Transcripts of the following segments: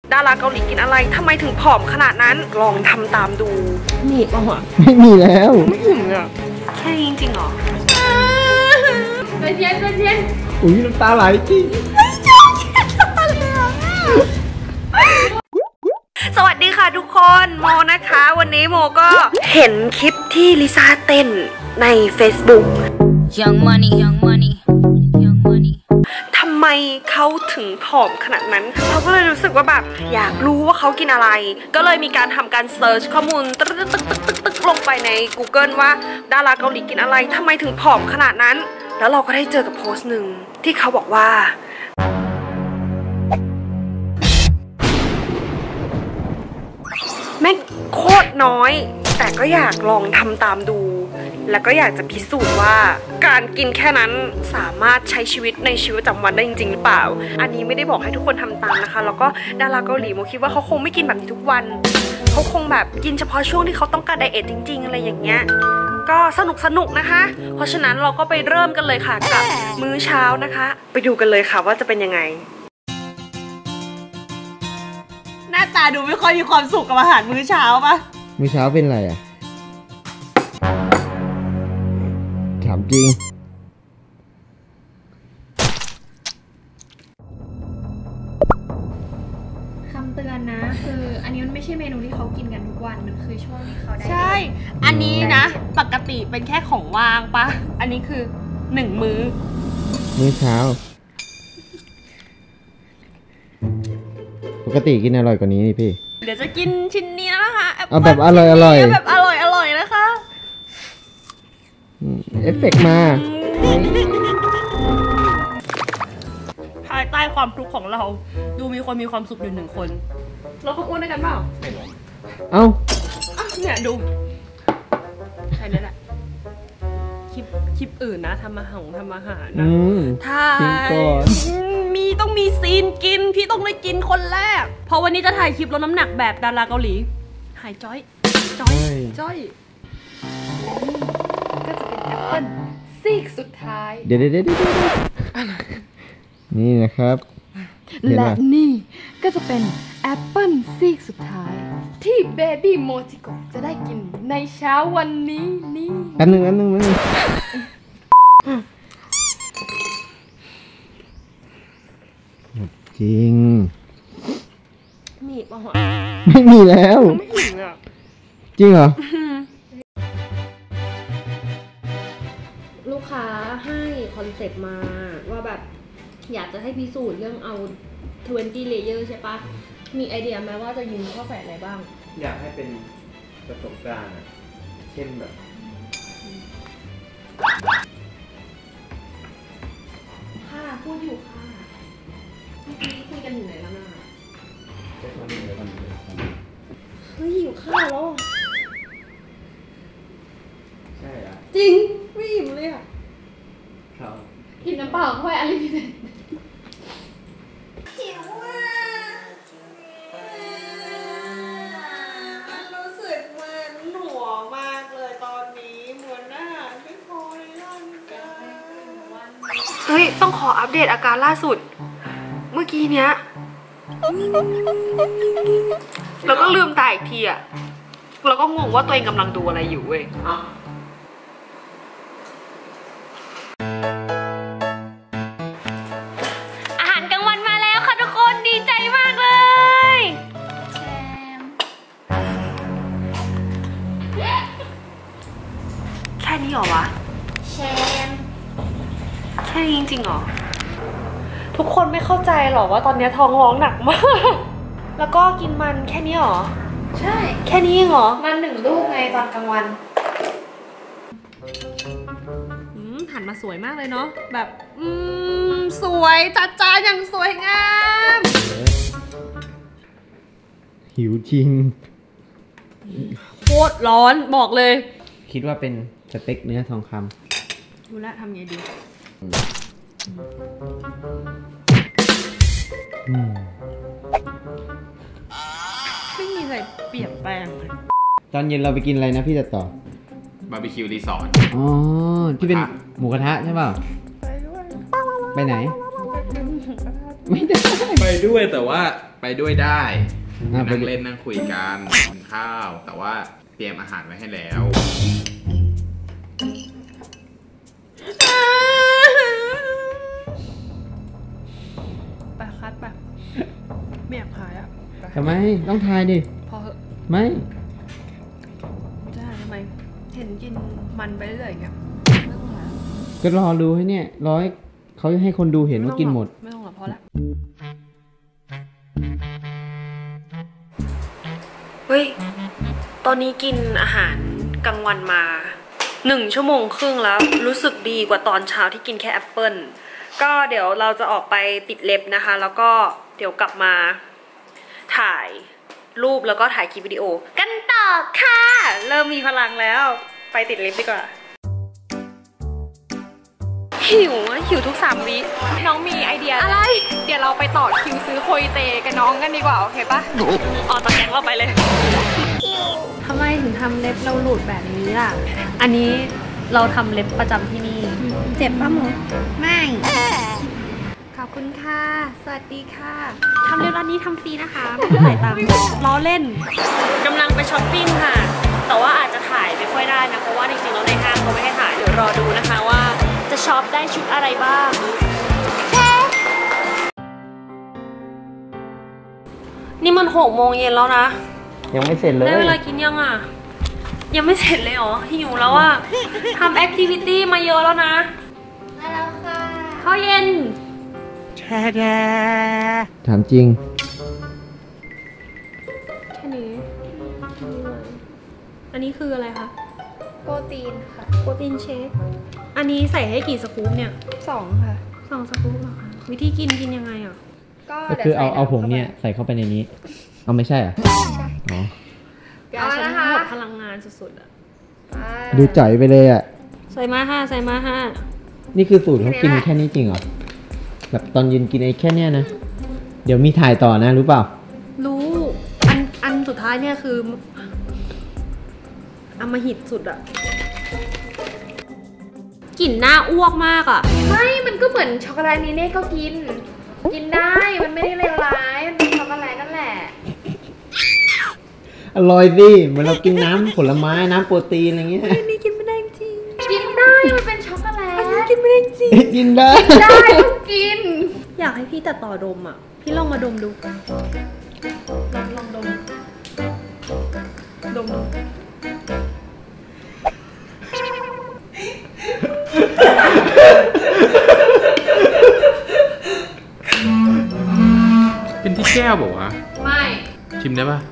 ดาราเกาหลีกินอะไรทำไมถึงผอมขนาดนั้นลองทำตามดูนี่ป่ะวะไม่มีแล้วไม่ถึงอ่ะแค่จริงเหรอเย็นอุ้ยน้ำตาไหลจริงสวัสดีค่ะทุกคนโมนะคะวันนี้โมก็เห็นคลิปที่ลิซ่าเต้นใน Facebook Young Money ทำไมเขาถึงผอมขนาดนั้นเราก็เลยรู้สึกว่าแบบอยากรู้ว่าเขากินอะไรก็เลยมีการทำการเซิร์ชข้อมูลตึ๊กลงไปใน Google ว่าดาราเกาหลีกินอะไรทำไมถึงผอมขนาดนั้นแล้วเราก็ได้เจอกับโพสต์หนึ่งที่เขาบอกว่าแม่งโคตรน้อยแต่ก็อยากลองทำตามดูแล้วก็อยากจะพิสูจน์ว่าการกินแค่นั้นสามารถใช้ชีวิตในชีวิตประจำวันได้จริงๆหรือเปล่าอันนี้ไม่ได้บอกให้ทุกคนทำตามนะคะแล้วก็ดาราเกาหลีโมคิดว่าเขาคงไม่กินแบบนี้ทุกวันเขาคงแบบกินเฉพาะช่วงที่เขาต้องการไดเอทจริงๆอะไรอย่างเงี้ยก็สนุกนะคะเพราะฉะนั้นเราก็ไปเริ่มกันเลยค่ะกับมื้อเช้านะคะไปดูกันเลยค่ะว่าจะเป็นยังไงหน้าตาดูไม่ค่อยมีความสุขกับอาหารมื้อเช้าปะมื้อเช้าเป็นอะไรอ่ะถามจริงคำเตือนนะคืออันนี้มันไม่ใช่เมนูที่เขากินกันทุกวันมันคือช่วงที่เขาได้ใช่อันนี้นะปกติเป็นแค่ของว่างปะอันนี้คือ1 มื้อเช้าปกติกินอร่อยกว่านี้นี่พี่เดี๋ยวจะกินชิ้นนี้นะคะเอาแบบอร่อยแบบอร่อยนะคะเอฟเฟกต์มาภายใต้ความทุกข์ของเราดูมีคนมีความสุขอยู่1 คนเราก็อ้วนด้วยกันเปล่าเอ้าเนี่ยดูใช่นั่นแหละคลิปอื่นนะทำอาหารนะถ้าต้องมีซีนกินพี่ต้องได้กินคนแรกเพราะวันนี้จะถ่ายคลิปลดน้ำหนักแบบดาราเกาหลีหายจ้อยก็จะเป็นแอปเปิ้ลซีกสุดท้ายเดี๋ยวนี่นะครับและนี่ก็จะเป็นแอปเปิ้ลซีกสุดท้ายที่เบบี้โมจิโกะจะได้กินในเช้าวันนี้นี่อันหนึ่งจริงมีป่ะไม่มีแล้วไม่ถึงอ่ะจริงเหรอลูกค้าให้คอนเซ็ปต์มาว่าแบบอยากจะให้พิสูจน์เรื่องเอา20 layer ใช่ปะมีไอเดียไหมว่าจะยิงข้อแฝดอะไรบ้างอยากให้เป็นประสบการณ์เช่นแบบค่ะพูดอยู่ค่ะคุยกันอยู่ไหนแล้วนะเฮ้ยหิวข้าวแล้วใช่อะจริงไม่อิ่มเลยอ่ะครับกินน้ำเปล่าเข้าไปอะไรนี่เนี่ยหิวอ่ะรู้สึกเหมือนหนัวมากเลยตอนนี้เหมือนอาหารไม่พอในร่างกายเฮ้ยต้องขออัปเดตอาการล่าสุดเมื่อกี้เนี้ยแล้วก็ลืมตาอีกทีอะแล้วก็งงว่าตัวเองกำลังดูอะไรอยู่เว้ยอาหารกลางวันมาแล้วค่ะทุกคนดีใจมากเลยแค่นี้เหรอวะแชมแค่นี้จริงๆเหรอทุกคนไม่เข้าใจหรอว่าตอนนี้ท้องร้องหนักมากแล้วก็กินมันแค่นี้หรอใช่แค่นี้เองเหรอมัน1 ลูกไงตอนกลางวันหันมาสวยมากเลยเนาะแบบสวยจัดจ้านอย่างสวยงามหิวจริงโคตรร้อนบอกเลยคิดว่าเป็นสเต็กเนื้อทองคำดูแลทำไงดีไม่มีอะไรเปลี่ยนแปลงเลยตอนเย็นเราไปกินอะไรนะพี่จะต่บาร์บีคิวรีสอร์ทอ๋อที่เป็นหมูกระทะใช่ป่ะไปไหนไม่ได้ไปด้วยแต่ว่าไปด้วยได้อ่ะนั่งเล่นนั่งคุยกันกินข้าว แต่ว่าเตรียมอาหารไว้ให้แล้วไปคัดไปไม่อยากถ่ายอะไปทำไมต้องทายดิพอเหอะไม่จะถ่ายทำไมเห็นกินมันไปเรื่อยอย่างเงี้ยไม่ต้องถ่ายก็รอดูให้เนี่ยรอให้เขาให้คนดูเห็นว่ากินหมดไม่ต้องหรอกพอละเฮ้ยตอนนี้กินอาหารกลางวันมา1 ชั่วโมงครึ่งแล้วรู้สึกดีกว่าตอนเช้าที่กินแค่แอปเปิลก็เดี๋ยวเราจะออกไปติดเล็บนะคะแล้วก็เดี๋ยวกลับมาถ่ายรูปแล้วก็ถ่ายคลิปวิดีโอกันต่อค่ะเริ่มมีพลังแล้วไปติดเล็บดีกว่าหิวทุก3 วิน้องมีไอเดียอะไร เดี๋ยวเราไปต่อคิวซื้อโคยเตกับน้องกันดีกว่าโอเคปะออกจากแก๊งเราไปเลยทำไมถึงทำเล็บเราหลุดแบบนี้ล่ะอันนี้เราทำเล็บประจำที่นี่เจ็บปะหมูไม่ขอบคุณค่ะสวัสดีค่ะทำเล็บร้านนี้ทำฟรีนะคะไม่ต้องจ่ายตังค์ล้อเล่นกำลังไปช้อปปิ้งค่ะแต่ว่าอาจจะถ่ายไม่ค่อยได้นะเพราะว่าจริงๆแล้วในห้างเขาไม่ให้ถ่ายเดี๋ยวรอดูนะคะว่าจะช็อปได้ชุดอะไรบ้างนี่มัน6 โมงเย็นแล้วนะยังไม่เสร็จเลยได้เวลากินยังอ่ะยังไม่เสร็จเลยเหรอหิวแล้วอ่ะทำแอคทิวิตี้มาเยอะแล้วนะมาแล้วค่ะข้าวเย็นถามจริงแค่นี้อันนี้คืออะไรคะโปรตีนค่ะโปรตีนเชคอันนี้ใส่ให้กี่สกู๊ปเนี่ย 2 ค่ะ 2 สกู๊ปเหรอคะวิธีกินยังไงอ่ะก็คือเอาผงเนี่ยใส่เข้าไปในนี้ เอาไม่ใช่เหรออ๋อเอาละค่ะหมดพลังงานสุดๆอ่ะดูจ่อยไปเลยอ่ะใส่มา5ใส่มา5 นี่คือสูตรเขากินแค่นี้จริงเหรอ แบบตอนยืนกินไอ้แค่เนี้ยนะ เดี๋ยวมีถ่ายต่อนะรู้เปล่ารู้อันสุดท้ายเนี่ยคืออำมหิตสุดอะกลิ่นหน้าอ้วกมากอะไม่มันก็เหมือนช็อกโกแลตนี้เน่ก็กินได้ มันไม่ได้เลวร้าย มันเป็นช็อกโกแลตนั่นแหละอร่อยสิเหมือนเรากินน้ำผลไม้น้ำโปรตีนอะไรเงี้ยอันนี้กินไม่ได้จริงกินได้ มันเป็นช็อกโกแลตอันนี้กินไม่ได้จริงกินได้ได้ต้องกินอยากให้พี่แต่ต่อดมอะพี่ลองมาดมดูลองดมดูเป็นที่แก้วบอกว่าวะไม่ชิมได้ปะ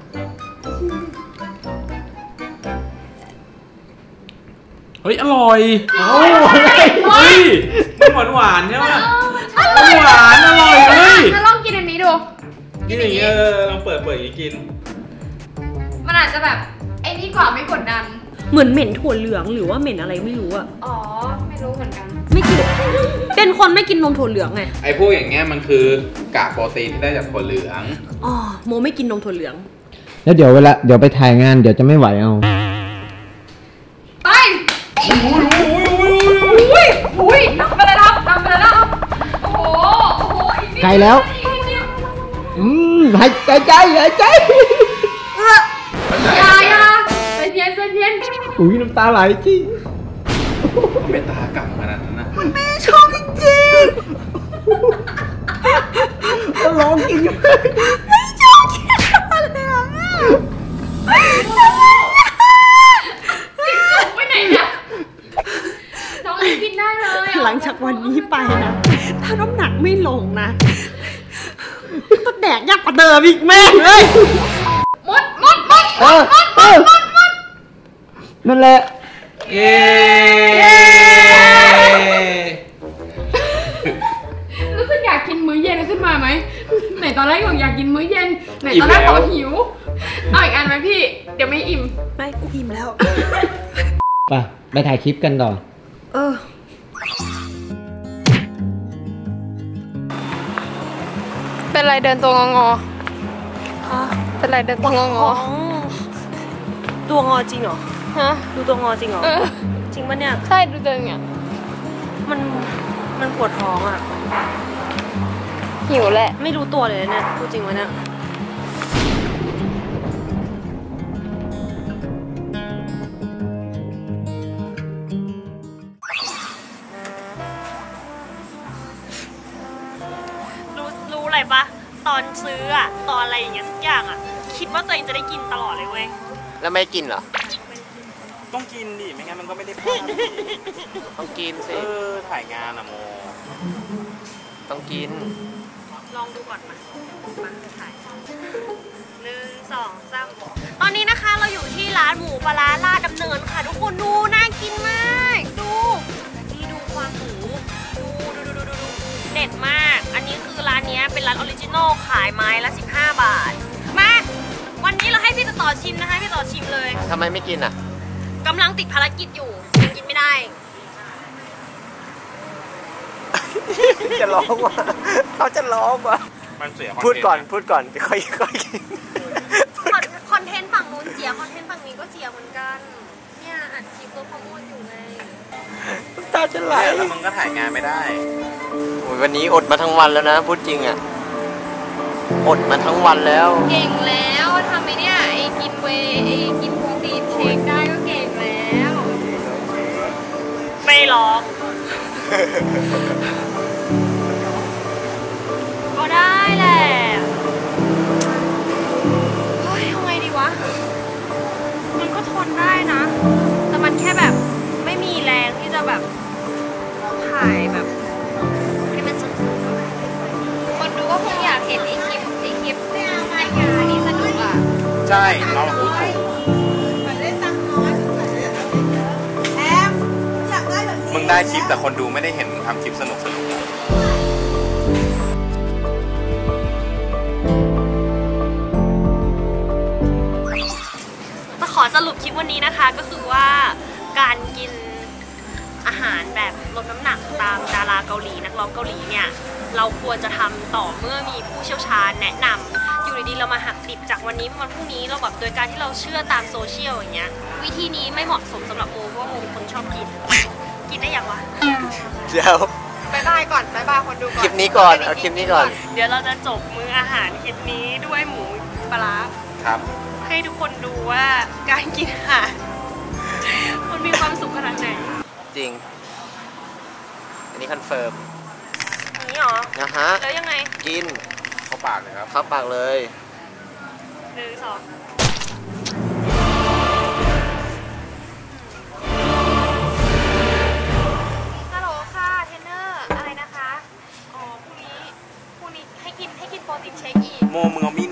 เฮ้ย อร่อยเฮ้ยมันหวานใช่ไหมมันหวานอร่อยเฮ้ยถ้าลองกินอันนี้ดูกินอย่างเงี้ยลองเปิดอย่างงี้กินมันอาจจะแบบไอ้นี่กว่าไม่กดดันเหมือนเหม็นถั่วเหลืองหรือว่าเหม็นอะไรไม่รู้อะอ๋อ ไม่รู้เหมือนกันไม่กินเป็นคนไม่กินนมถั่วเหลืองไงไอ้พวกอย่างเงี้ยมันคือกากโปรตีนที่ได้จากถั่วเหลืองอ๋อโมไม่กินนมถั่วเหลืองแล้วเดี๋ยวไปถ่ายงานเดี๋ยวจะไม่ไหวเอาไปอุ้ยนำไปเลยครับโอ้โหอีกนิดไกลแล้วอีกนิดเดียวหายใจอย่าใจเย็นอุ้ยน้ำตาไหลจริงเมตากลับขนาดนั้นนะชอบจริงก็ลองกินอยู่ไม่ชอบกินอะไรอ่ะไปไหนเนี่ยน้องกินได้เลยหลังจากวันนี้ไปนะถ้าน้ำหนักไม่ลงนะก็แดกยากกว่าเดิมอีกแม่เลยมดนั่นแหละเย้รู้สึกอยากกินมื้อเย็นขึ้นมาไหมไหนตอนแรกบอกอยากกินมื้อเย็นไหนตอนแรกบอกหิวเอาอีกอันไหมพี่เดี๋ยวไม่อิ่มไม่กูอิ่มแล้วไปถ่ายคลิปกันต่อเป็นไรเดินตัวงอฮะเป็นไรเดินตัวงอตัวงอจริงเหรอฮะดูตัวงอจริงเหรอ จริงปะเนี่ยใช่ดูเดินเนี่ยมันปวดท้องอ่ะหิวแหละไม่รู้ตัวเลยเนี่ยพูดจริงวะเนี่ยซื้ออะตอนอะไรอย่างเงี้ยทุกอย่างอะคิดว่าตัวเองจะได้กินตลอดเลยเว้ยแล้วไม่กินเหรอต้องกินดิไม่งั้นมันก็ไม่ได้พูดต้องกินสิถ่ายงานอะโมต้องกินลองดูก่อนมาถ่าย1 2 3ตอนนี้นะคะเราอยู่ที่ร้านหมูปลาร้าลาดดำเนินค่ะทุกคนดูน่ากินมากดูนี่ดูความหมูดูเด็ดมากอันนี้คือร้านนี้เป็นร้านออริจินอลขายไม้ละ15 บาทมาวันนี้เราให้พี่ต่อชิมนะคะพี่ต่อชิมเลยทำไมไม่กินอ่ะกำลังติดภารกิจอยู่ยังกินไม่ได้จะร้องว่ะเขาจะร้องว่ะมันเสียพูดก่อนเดี๋ยวค่อยกินคอนเทนต์ฝั่งนู้นเสียคอนเทนต์ฝั่งนี้ก็เสียเหมือนกันเนี่ยอัดคลิปตัวขโมยอยู่ไงตาจะไหลแล้วมึงก็ถ่ายงานไม่ได้วันนี้อดมาทั้งวันแล้วนะพูดจริงอ่ะอดมาทั้งวันแล้วเก่งแล้วทำไมเนี่ยไอ้กินเวย์ไอ้กินโปรตีนเชคได้ก็เก่งแล้วไม่ร้องก็ได้แหละเฮ้ยทำไงดีวะมันก็ทนได้นะแต่มันแค่แบบไม่มีแรงที่จะแบบถ่ายแบบให้มันสนุกคนดูก็คงอยากเห็นไอ้คลิปรายการนี้สนุกอ่ะใช่เราพูดถูกมึงได้คลิปแต่คนดูไม่ได้เห็นมึงทำคลิปสนุกจะขอสรุปคลิปวันนี้นะคะก็คือว่าการกินอาหารแบบลดน้ำหนักตามดาราเกาหลีนักร้องเกาหลีเนี่ยเราควรจะทำต่อเมื่อมีผู้เชี่ยวชาญแนะนำอยู่ดีๆเรามาหักดิบจากวันนี้วันพรุ่งนี้เราแบบโดยการที่เราเชื่อตามโซเชียลอย่างเงี้ยวิธีนี้ไม่เหมาะสมสำหรับโมเพราะว่าโมเป็นคนชอบกินได้ยังวะเดี๋ยวบายบายก่อนบายบายคนดูก่อนคลิปนี้ก่อนเอาคลิปนี้ก่อนเดี๋ยวเราจะจบมื้ออาหารคลิปนี้ด้วยหมูปลาร้าครับให้ทุกคนดูว่าการกินอาหารมันมีความสุขขนาดไหนจริง อันนี้คอนเฟิร์มนี่หรอนะฮะแล้วยังไงกินเข้าปากเลยครับเข้าปากเลย 1 2ฮัลโหลค่ะเทรนเนอร์อะไรนะคะอ๋อพรุ่งนี้ให้กินโปรตีนเชคอีกโมมึงเอามีด